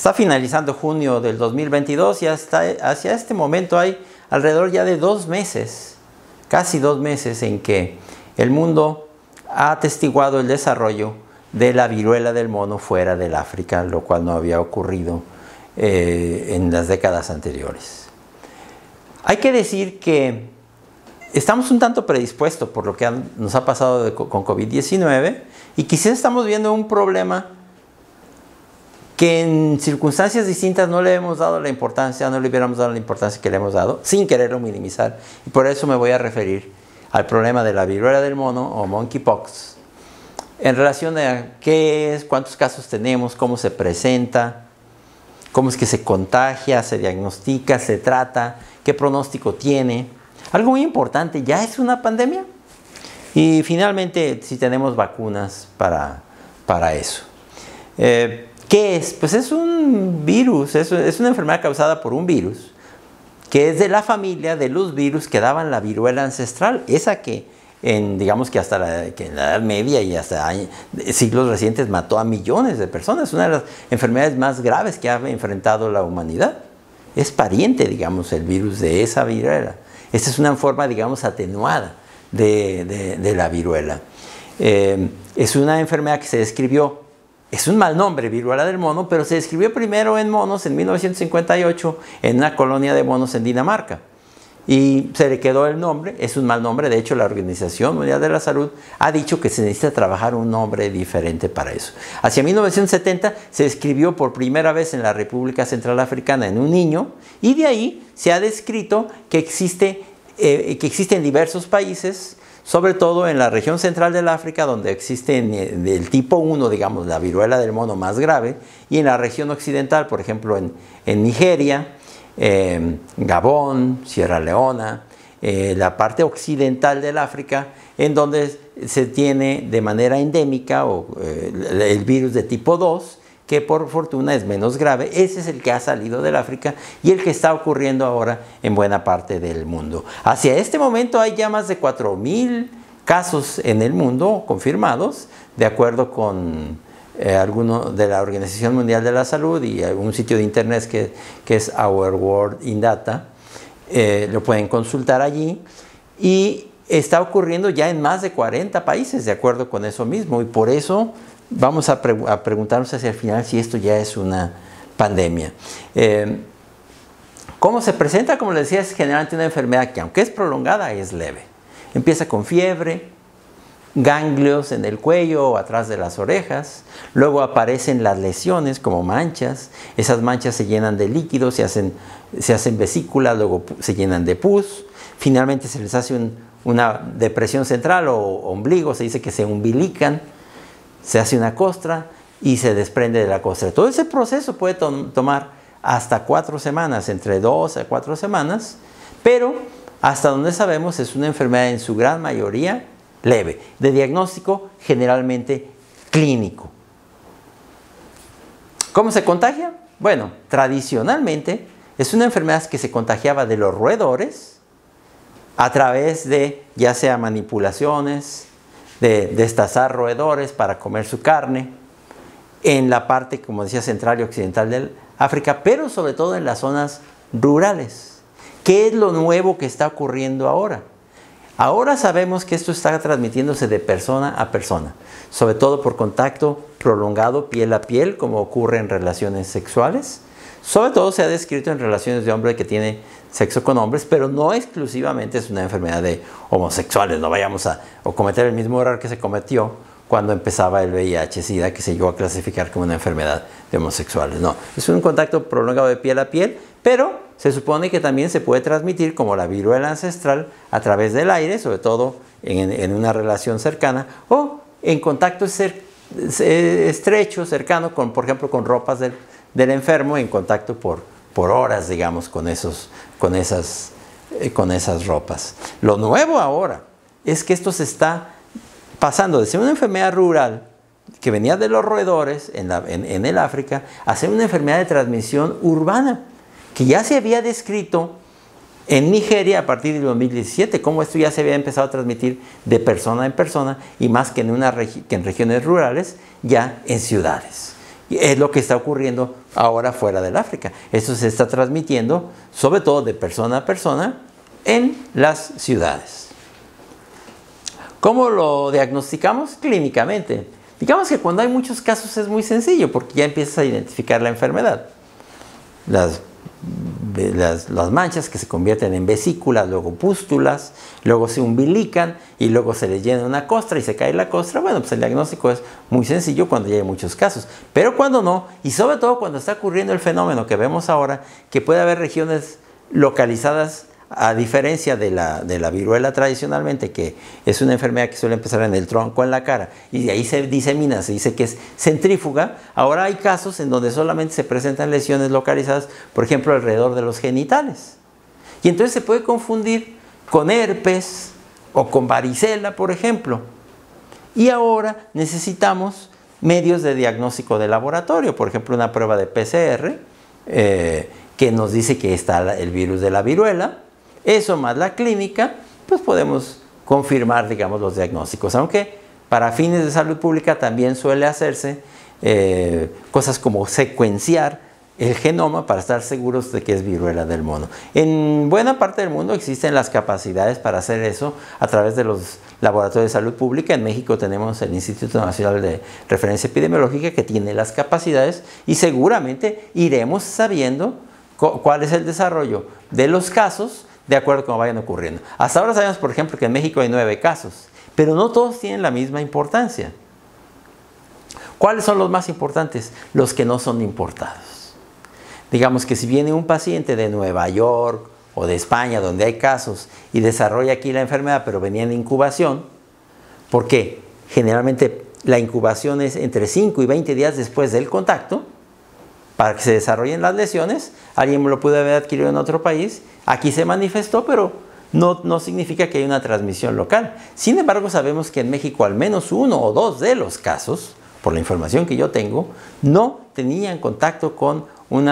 Está finalizando junio del 2022 y hacia este momento hay alrededor ya de 2 meses, casi 2 meses en que el mundo ha atestiguado el desarrollo de la viruela del mono fuera del África, lo cual no había ocurrido en las décadas anteriores. Hay que decir que estamos un tanto predispuestos por lo que nos ha pasado con COVID-19 y quizás estamos viendo un problema que en circunstancias distintas no le hemos dado la importancia, no le hubiéramos dado la importancia que le hemos dado, sin quererlo minimizar. Y por eso me voy a referir al problema de la viruela del mono o monkeypox, en relación a qué es, cuántos casos tenemos, cómo se presenta, cómo es que se contagia, se diagnostica, se trata, qué pronóstico tiene. Algo muy importante, ¿ya es una pandemia? Y finalmente, si tenemos vacunas para eso. ¿Qué es? Pues es un virus, es una enfermedad causada por un virus que es de la familia de los virus que daban la viruela ancestral, esa que digamos que hasta que en la Edad Media y hasta siglos recientes mató a millones de personas. Una de las enfermedades más graves que ha enfrentado la humanidad. Es pariente, digamos, el virus de esa viruela. Esta es una forma, digamos, atenuada de la viruela. Es una enfermedad que se describió. Es un mal nombre, viruela del mono, pero se describió primero en monos en 1958 en una colonia de monos en Dinamarca. Y se le quedó el nombre, es un mal nombre. De hecho, la Organización Mundial de la Salud ha dicho que se necesita trabajar un nombre diferente para eso. Hacia 1970 se describió por primera vez en la República Central Africana en un niño, y de ahí se ha descrito que existe en diversos países, sobre todo en la región central del África, donde existe del tipo 1, digamos, la viruela del mono más grave, y en la región occidental, por ejemplo, en Nigeria, Gabón, Sierra Leona, la parte occidental del África, en donde se tiene de manera endémica el virus de tipo 2, que por fortuna es menos grave. Ese es el que ha salido del África y el que está ocurriendo ahora en buena parte del mundo. Hacia este momento hay ya más de 4,000 casos en el mundo confirmados, de acuerdo con alguno de la Organización Mundial de la Salud y un sitio de internet que es Our World in Data. Lo pueden consultar allí, y está ocurriendo ya en más de 40 países, de acuerdo con eso mismo, y por eso vamos a preguntarnos hacia el final si esto ya es una pandemia. ¿Cómo se presenta? Como les decía, es generalmente una enfermedad que, aunque es prolongada, es leve. Empieza con fiebre, ganglios en el cuello o atrás de las orejas, luego aparecen las lesiones como manchas. Esas manchas se llenan de líquidos, se hacen vesículas, luego se llenan de pus, finalmente se les hace una depresión central o ombligo, se dice que se umbilican, se hace una costra y se desprende de la costra. Todo ese proceso puede tomar hasta 4 semanas, entre 2 a 4 semanas, pero hasta donde sabemos es una enfermedad en su gran mayoría leve, de diagnóstico generalmente clínico. ¿Cómo se contagia? Bueno, tradicionalmente es una enfermedad que se contagiaba de los roedores a través de ya sea manipulaciones, de destazar roedores para comer su carne, en la parte, como decía, central y occidental del África, pero sobre todo en las zonas rurales. ¿Qué es lo nuevo que está ocurriendo ahora? Ahora sabemos que esto está transmitiéndose de persona a persona, sobre todo por contacto prolongado piel a piel, como ocurre en relaciones sexuales. Sobre todo se ha descrito en relaciones de hombre que tiene sexo con hombres, pero no exclusivamente es una enfermedad de homosexuales. No vayamos a cometer el mismo error que se cometió cuando empezaba el VIH-Sida, que se llegó a clasificar como una enfermedad de homosexuales. No, es un contacto prolongado de piel a piel, pero se supone que también se puede transmitir como la viruela ancestral a través del aire, sobre todo en una relación cercana, o en contacto estrecho, cercano, por ejemplo, con ropas del enfermo, en contacto por horas, digamos, con esas ropas. Lo nuevo ahora es que esto se está pasando de ser una enfermedad rural que venía de los roedores en el África a ser una enfermedad de transmisión urbana, que ya se había descrito en Nigeria a partir del 2017, cómo esto ya se había empezado a transmitir de persona en persona, y más que en regiones rurales, ya en ciudades. Y es lo que está ocurriendo ahora fuera del África. Esto se está transmitiendo, sobre todo de persona a persona, en las ciudades. ¿Cómo lo diagnosticamos? Clínicamente. Digamos que cuando hay muchos casos es muy sencillo, porque ya empiezas a identificar la enfermedad. Las manchas que se convierten en vesículas, luego pústulas, luego se umbilican y luego se les llena una costra y se cae la costra. Bueno, pues el diagnóstico es muy sencillo cuando ya hay muchos casos. Pero cuando no, y sobre todo cuando está ocurriendo el fenómeno que vemos ahora, que puede haber regiones localizadas, a diferencia de la viruela tradicionalmente, que es una enfermedad que suele empezar en el tronco, en la cara, y de ahí se disemina, se dice que es centrífuga. Ahora hay casos en donde solamente se presentan lesiones localizadas, por ejemplo, alrededor de los genitales. Y entonces se puede confundir con herpes o con varicela, por ejemplo. Y ahora necesitamos medios de diagnóstico de laboratorio, por ejemplo, una prueba de PCR, que nos dice que está el virus de la viruela. Eso más la clínica, pues podemos confirmar, digamos, los diagnósticos. Aunque para fines de salud pública también suele hacerse cosas como secuenciar el genoma para estar seguros de que es viruela del mono. En buena parte del mundo existen las capacidades para hacer eso a través de los laboratorios de salud pública. En México tenemos el Instituto Nacional de Referencia Epidemiológica, que tiene las capacidades, y seguramente iremos sabiendo cuál es el desarrollo de los casos de acuerdo a cómo vayan ocurriendo. Hasta ahora sabemos, por ejemplo, que en México hay 9 casos, pero no todos tienen la misma importancia. ¿Cuáles son los más importantes? Los que no son importados. Digamos que si viene un paciente de Nueva York o de España, donde hay casos, y desarrolla aquí la enfermedad, pero venía en incubación, porque generalmente la incubación es entre 5 y 20 días después del contacto, para que se desarrollen las lesiones. Alguien lo pudo haber adquirido en otro país, aquí se manifestó, pero no significa que haya una transmisión local. Sin embargo, sabemos que en México al menos 1 o 2 de los casos, por la información que yo tengo, no tenían contacto con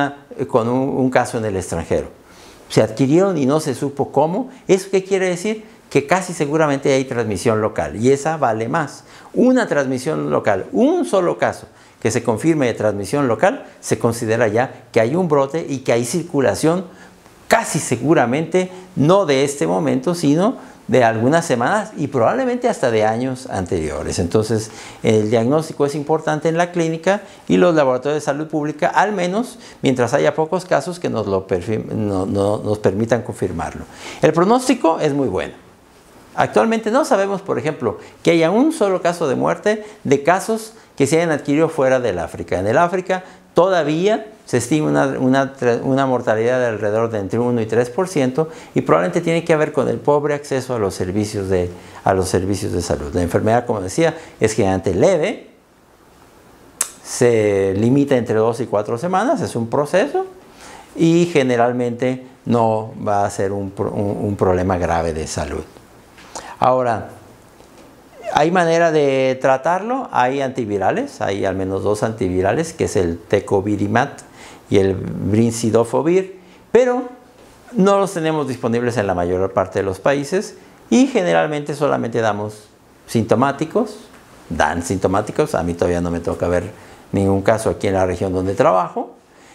un caso en el extranjero. Se adquirieron y no se supo cómo. ¿Eso qué quiere decir? Que casi seguramente hay transmisión local, y esa vale más. Una transmisión local, un solo caso que se confirme de transmisión local, se considera ya que hay un brote y que hay circulación, casi seguramente no de este momento, sino de algunas semanas y probablemente hasta de años anteriores. Entonces, el diagnóstico es importante en la clínica y los laboratorios de salud pública, al menos mientras haya pocos casos que nos permitan confirmarlo. El pronóstico es muy bueno. Actualmente no sabemos, por ejemplo, que haya un solo caso de muerte de casos que se hayan adquirido fuera del África. En el África todavía se estima una mortalidad de alrededor de entre 1 y 3%, y probablemente tiene que ver con el pobre acceso a los servicios de salud. La enfermedad, como decía, es generalmente leve, se limita entre 2 y 4 semanas, es un proceso, y generalmente no va a ser un problema grave de salud. Ahora, ¿hay manera de tratarlo? Hay antivirales, hay al menos 2 antivirales, que es el tecovirimat y el brincidofovir, pero no los tenemos disponibles en la mayor parte de los países, y generalmente solamente damos sintomáticos, a mí todavía no me toca ver ningún caso aquí en la región donde trabajo,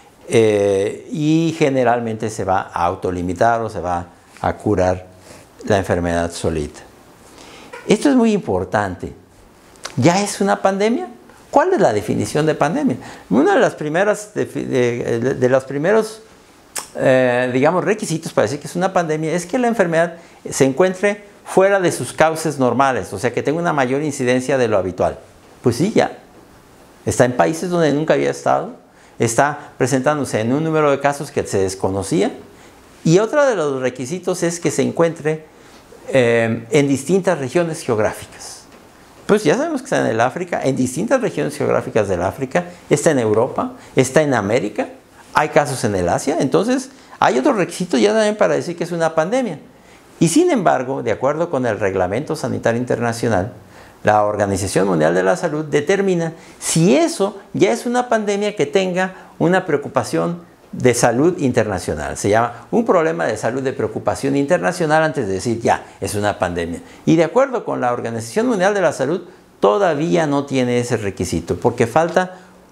y generalmente se va a autolimitar o se va a curar la enfermedad solita. Esto es muy importante. ¿Ya es una pandemia? ¿Cuál es la definición de pandemia? Una de las primeras, de los primeros, digamos, requisitos para decir que es una pandemia es que la enfermedad se encuentre fuera de sus cauces normales, o sea, que tenga una mayor incidencia de lo habitual. Pues sí, ya. Está en países donde nunca había estado, está presentándose en un número de casos que se desconocía, y otro de los requisitos es que se encuentre en distintas regiones geográficas. Pues ya sabemos que está en el África, en distintas regiones geográficas del África, está en Europa, está en América, hay casos en el Asia. Entonces hay otros requisitos ya también para decir que es una pandemia. Y sin embargo, de acuerdo con el Reglamento Sanitario Internacional, la Organización Mundial de la Salud determina si eso ya es una pandemia que tenga una preocupación de salud internacional. Se llama un problema de salud de preocupación internacional antes de decir ya es una pandemia. Y de acuerdo con la Organización Mundial de la Salud, todavía no tiene ese requisito, porque falta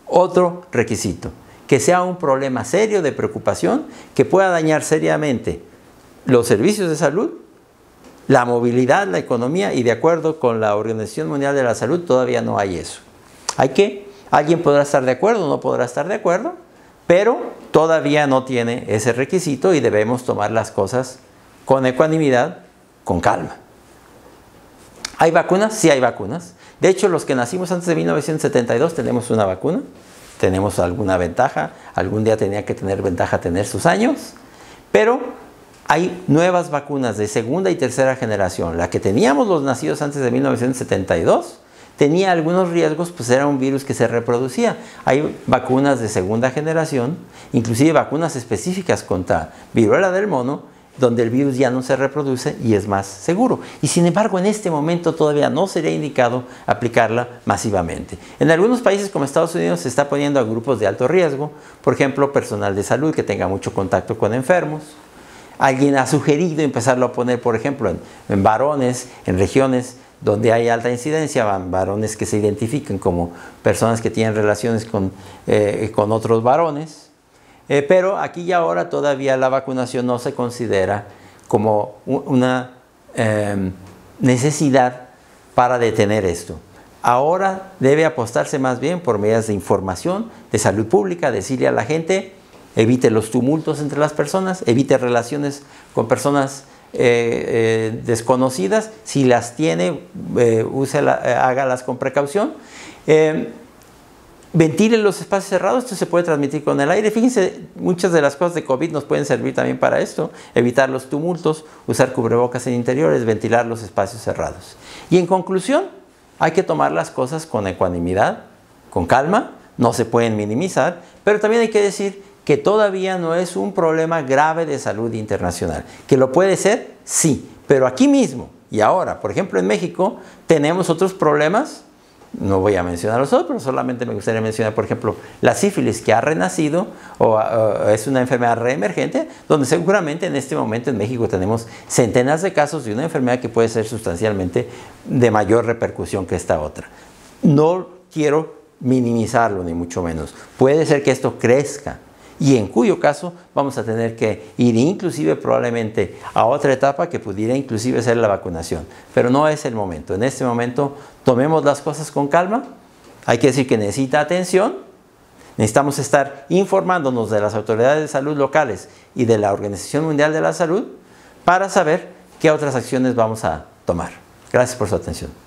Otro requisito, que sea un problema serio de preocupación que pueda dañar seriamente los servicios de salud, la movilidad, la economía, y de acuerdo con la Organización Mundial de la Salud todavía no hay eso. Alguien podrá estar de acuerdo, no podrá estar de acuerdo, pero todavía no tiene ese requisito y debemos tomar las cosas con ecuanimidad, con calma. ¿Hay vacunas? Sí hay vacunas. De hecho, los que nacimos antes de 1972 tenemos una vacuna, tenemos alguna ventaja, algún día tenía que tener ventaja tener sus años, pero hay nuevas vacunas de segunda y tercera generación. La que teníamos los nacidos antes de 1972 tenía algunos riesgos, pues era un virus que se reproducía. Hay vacunas de segunda generación, inclusive vacunas específicas contra viruela del mono, donde el virus ya no se reproduce y es más seguro. Y sin embargo, en este momento todavía no sería indicado aplicarla masivamente. En algunos países como Estados Unidos se está poniendo a grupos de alto riesgo, por ejemplo, personal de salud que tenga mucho contacto con enfermos. Alguien ha sugerido empezarlo a poner, por ejemplo, en varones, en regiones donde hay alta incidencia, varones que se identifican como personas que tienen relaciones con otros varones. Pero aquí y ahora todavía la vacunación no se considera como una necesidad para detener esto. Ahora debe apostarse más bien por medidas de información, de salud pública, decirle a la gente, evite los tumultos entre las personas, evite relaciones con personas desconocidas, si las tiene, hágalas con precaución. Ventile los espacios cerrados, esto se puede transmitir con el aire. Fíjense, muchas de las cosas de COVID nos pueden servir también para esto. Evitar los tumultos, usar cubrebocas en interiores, ventilar los espacios cerrados. Y en conclusión, hay que tomar las cosas con ecuanimidad, con calma, no se pueden minimizar, pero también hay que decir que todavía no es un problema grave de salud internacional. ¿Que lo puede ser? Sí, pero aquí mismo y ahora, por ejemplo en México, tenemos otros problemas. No voy a mencionar los otros, solamente me gustaría mencionar, por ejemplo, la sífilis que ha renacido o es una enfermedad reemergente, donde seguramente en este momento en México tenemos centenas de casos de una enfermedad que puede ser sustancialmente de mayor repercusión que esta otra. No quiero minimizarlo, ni mucho menos. Puede ser que esto crezca y en cuyo caso vamos a tener que ir inclusive probablemente a otra etapa que pudiera inclusive ser la vacunación. Pero no es el momento. En este momento tomemos las cosas con calma. Hay que decir que necesita atención. Necesitamos estar informándonos de las autoridades de salud locales y de la Organización Mundial de la Salud para saber qué otras acciones vamos a tomar. Gracias por su atención.